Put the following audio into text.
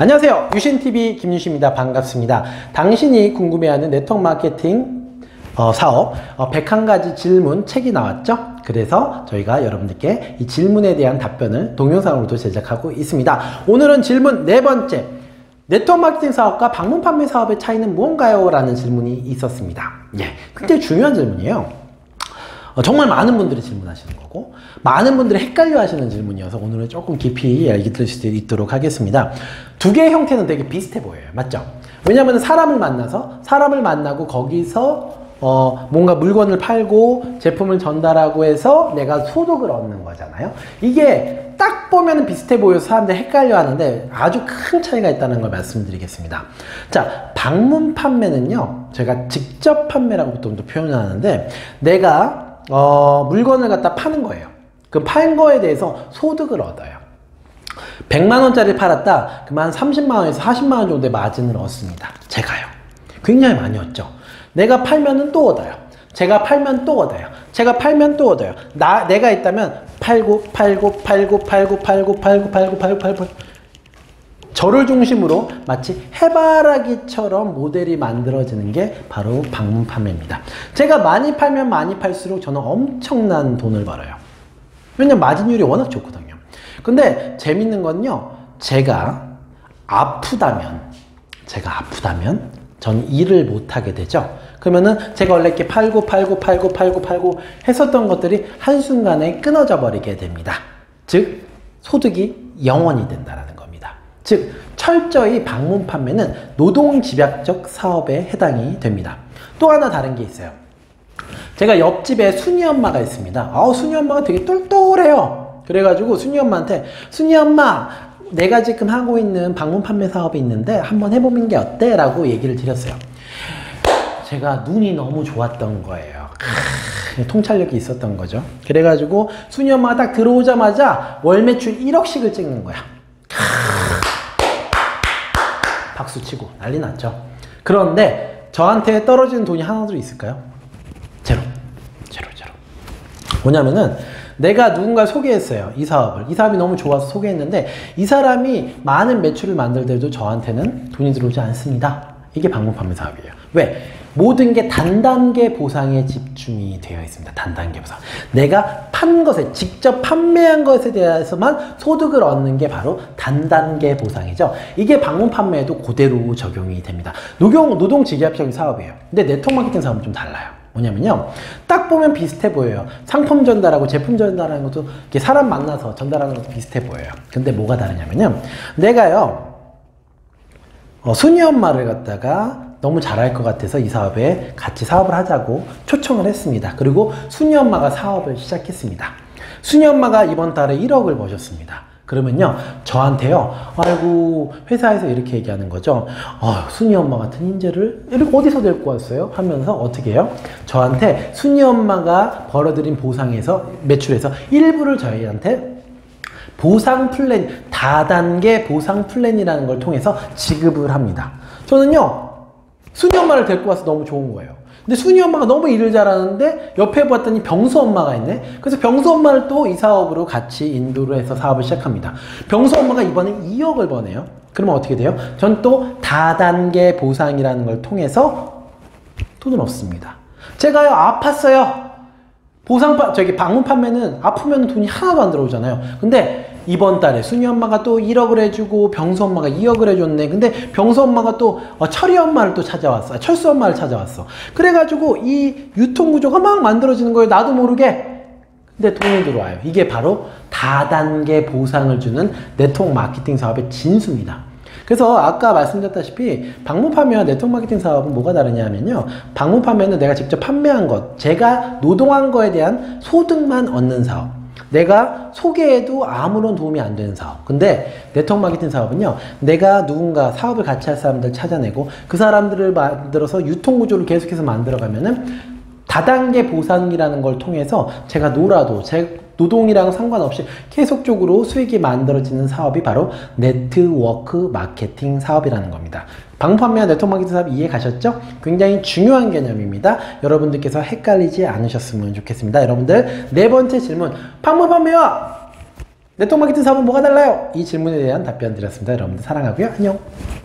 안녕하세요. 유신TV 김유신입니다. 반갑습니다. 당신이 궁금해하는 네트워크 마케팅 사업 101가지 질문 책이 나왔죠? 그래서 저희가 여러분들께 이 질문에 대한 답변을 동영상으로도 제작하고 있습니다. 오늘은 질문 네 번째, 네트워크 마케팅 사업과 방문 판매 사업의 차이는 무언가요? 라는 질문이 있었습니다. 예, 굉장히 중요한 질문이에요. 정말 많은 분들이 질문하시는 거고 많은 분들이 헷갈려 하시는 질문이어서 오늘은 조금 깊이 알게 될 수 있도록 하겠습니다. 두 개의 형태는 되게 비슷해 보여요. 맞죠? 왜냐하면 사람을 만나고 거기서 뭔가 물건을 팔고 제품을 전달하고 해서 내가 소득을 얻는 거잖아요. 이게 딱 보면 비슷해 보여서 사람들이 헷갈려 하는데 아주 큰 차이가 있다는 걸 말씀드리겠습니다. 자, 방문 판매는요, 제가 직접 판매라고 보통도 표현을 하는데, 내가 물건을 갖다 파는 거예요. 그럼 판 거에 대해서 소득을 얻어요. 100만원짜리 팔았다. 그러면 한 30만원에서 40만원 정도의 마진을 얻습니다. 제가요. 굉장히 많이 얻죠. 내가 팔면은 또 얻어요. 제가 팔면 또 얻어요. 제가 팔면 또 얻어요. 내가 있다면 팔고 저를 중심으로 마치 해바라기처럼 모델이 만들어지는 게 바로 방문 판매입니다. 제가 많이 팔면 많이 팔수록 저는 엄청난 돈을 벌어요. 왜냐면 마진율이 워낙 좋거든요. 근데 재밌는 건요, 제가 아프다면 전 일을 못하게 되죠. 그러면은 제가 원래 이렇게 팔고 했었던 것들이 한순간에 끊어져 버리게 됩니다. 즉, 소득이 영원이 된다는 겁니다. 즉, 철저히 방문 판매는 노동집약적 사업에 해당이 됩니다. 또 하나 다른 게 있어요. 제가 옆집에 순이 엄마가 있습니다. 순이 엄마가 되게 똘똘해요. 그래가지고 순이 엄마한테, 순이 엄마, 내가 지금 하고 있는 방문 판매 사업이 있는데 한번 해보는 게 어때? 라고 얘기를 드렸어요. 제가 눈이 너무 좋았던 거예요. 통찰력이 있었던 거죠. 그래가지고 순이 엄마가 딱 들어오자마자 월 매출 1억씩을 찍는 거야. 박수치고 난리 났죠. 그런데 저한테 떨어지는 돈이 하나도 있을까요? 제로. 뭐냐면은 내가 누군가 소개했어요. 이 사업이 너무 좋아서 소개했는데 이 사람이 많은 매출을 만들더라도 저한테는 돈이 들어오지 않습니다. 이게 방문 판매 사업이에요. 왜? 모든 게 단단계 보상에 집중이 되어 있습니다. 단단계 보상. 내가 판 것에, 직접 판매한 것에 대해서만 소득을 얻는 게 바로 단단계 보상이죠. 이게 방문 판매에도 그대로 적용이 됩니다. 노동직약적인 사업이에요. 근데 네트워크 마케팅 사업은 좀 달라요. 뭐냐면요, 딱 보면 비슷해 보여요. 상품 전달하고 제품 전달하는 것도 이렇게 사람 만나서 전달하는 것도 비슷해 보여요. 근데 뭐가 다르냐면요, 내가요 순이 엄마를 갖다가 너무 잘할 것 같아서 이 사업에 같이 사업을 하자고 초청을 했습니다. 그리고 순이 엄마가 사업을 시작했습니다. 순이 엄마가 이번 달에 1억을 버셨습니다. 그러면요, 저한테요, 아이고, 회사에서 이렇게 얘기하는 거죠. 순이 엄마 같은 인재를 이렇게 어디서 데리고 왔어요? 하면서 어떻게 해요? 저한테 순이 엄마가 벌어들인 보상에서, 매출에서 일부를 저희한테 보상 플랜, 다단계 보상 플랜이라는 걸 통해서 지급을 합니다. 저는요, 순이 엄마를 데리고 와서 너무 좋은 거예요. 근데 순이 엄마가 너무 일을 잘하는데 옆에 봤더니 병수 엄마가 있네. 그래서 병수 엄마를 또 이 사업으로 같이 인도를 해서 사업을 시작합니다. 병수 엄마가 이번에 2억을 버네요. 그러면 어떻게 돼요? 전 또 다단계 보상이라는 걸 통해서 돈을 얻습니다. 제가요, 아팠어요. 방문 판매는 아프면 돈이 하나도 안 들어오잖아요. 근데 이번 달에 순이 엄마가 또 1억을 해주고 병수 엄마가 2억을 해줬네. 근데 병수 엄마가 또 철이 엄마를 또 찾아왔어. 철수 엄마를 찾아왔어. 그래가지고 이 유통구조가 막 만들어지는 거예요. 나도 모르게. 근데 돈이 들어와요. 이게 바로 다단계 보상을 주는 네트워크 마케팅 사업의 진수입니다. 그래서 아까 말씀드렸다시피 방문 판매와 네트워크 마케팅 사업은 뭐가 다르냐 하면요, 방문 판매는 내가 직접 판매한 것, 제가 노동한 거에 대한 소득만 얻는 사업, 내가 소개해도 아무런 도움이 안 되는 사업. 근데 네트워크 마케팅 사업은요, 내가 누군가 사업을 같이 할 사람들 찾아내고 그 사람들을 만들어서 유통구조를 계속해서 만들어가면은 다단계 보상이라는 걸 통해서 제가 놀아도 제 노동이랑 상관없이 계속적으로 수익이 만들어지는 사업이 바로 네트워크 마케팅 사업이라는 겁니다. 방문 판매와 네트워크 마케팅 사업 이해 가셨죠? 굉장히 중요한 개념입니다. 여러분들께서 헷갈리지 않으셨으면 좋겠습니다. 여러분들 네 번째 질문, 방문 판매와 네트워크 마케팅 사업은 뭐가 달라요? 이 질문에 대한 답변 드렸습니다. 여러분들 사랑하고요. 안녕.